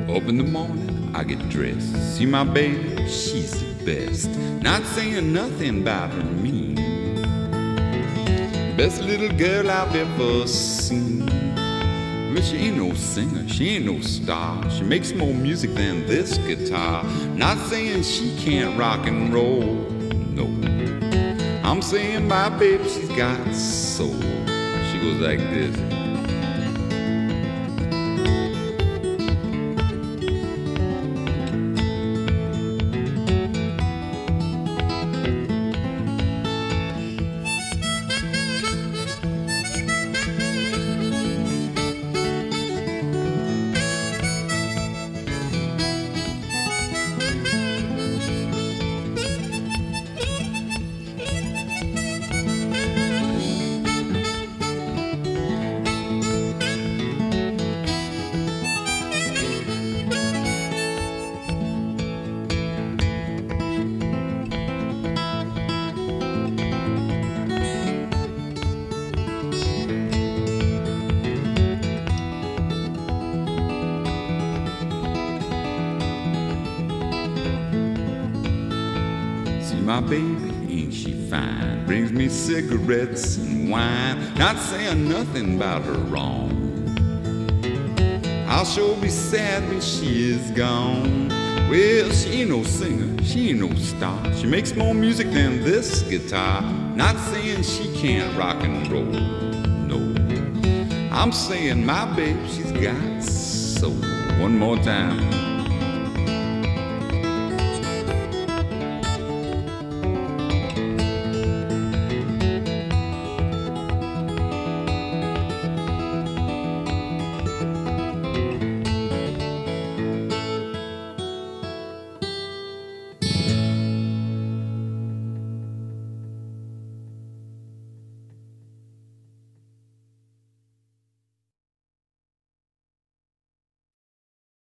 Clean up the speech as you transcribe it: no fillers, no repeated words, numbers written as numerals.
Up in the morning, I get dressed. See my baby, she's the best. Not saying nothing about her mean. Best little girl I've ever seen. But she ain't no singer, she ain't no star. She makes more music than this guitar. Not saying she can't rock and roll, no. I'm saying my baby, she's got soul. She goes like this. My baby, ain't she fine? Brings me cigarettes and wine. Not saying nothing about her wrong. I'll sure be sad when she is gone. Well, she ain't no singer, she ain't no star. She makes more music than this guitar. Not saying she can't rock and roll, no. I'm saying my baby, she's got soul. One more time.